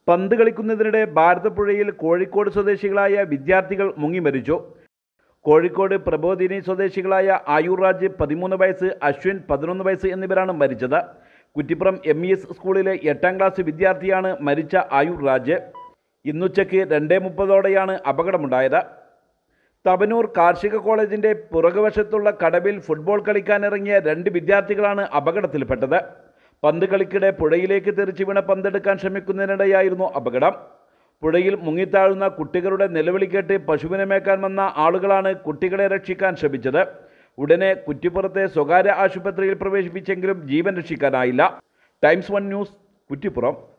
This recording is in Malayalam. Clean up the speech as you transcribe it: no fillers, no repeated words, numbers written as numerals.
പന്ത് കളിക്കുന്നതിനിടെ ഭാരതപ്പുഴയിൽ കോഴിക്കോട് സ്വദേശികളായ വിദ്യാർത്ഥികൾ മുങ്ങി മരിച്ചു. കോഴിക്കോട് പ്രബോധിനി സ്വദേശികളായ ആയൂർ രാജ് 13 വയസ്സ്, അശ്വിൻ 11 വയസ്സ് എന്നിവരാണ് മരിച്ചത്. കുറ്റിപ്പുറം MES സ്കൂളിലെ 8ാം ക്ലാസ് വിദ്യാർത്ഥിയാണ് മരിച്ച ആയൂർ രാജ്. ഇന്നുച്ചയ്ക്ക് 2:30ഓടെയാണ് അപകടമുണ്ടായത്. തവനൂർ കാർഷിക കോളേജിൻ്റെ പുറകുവശത്തുള്ള കടവിൽ ഫുട്ബോൾ കളിക്കാനിറങ്ങിയ 2 വിദ്യാർത്ഥികളാണ് അപകടത്തിൽപ്പെട്ടത്. പന്ത് കളിക്കിടെ പുഴയിലേക്ക് തെറിച്ചു വീണ പന്തെടുക്കാൻ ശ്രമിക്കുന്നതിനിടെയായിരുന്നു അപകടം. പുഴയിൽ മുങ്ങിത്താഴുന്ന കുട്ടികളുടെ നിലവിളി കേട്ട് പശുവിനെ മേക്കാൻ വന്ന ആളുകളാണ് കുട്ടികളെ രക്ഷിക്കാൻ ശ്രമിച്ചത്. ഉടനെ കുറ്റിപ്പുറത്തെ സ്വകാര്യ ആശുപത്രിയിൽ പ്രവേശിപ്പിച്ചെങ്കിലും ജീവൻ രക്ഷിക്കാനായില്ല. Times 1 News, Kuttippuram.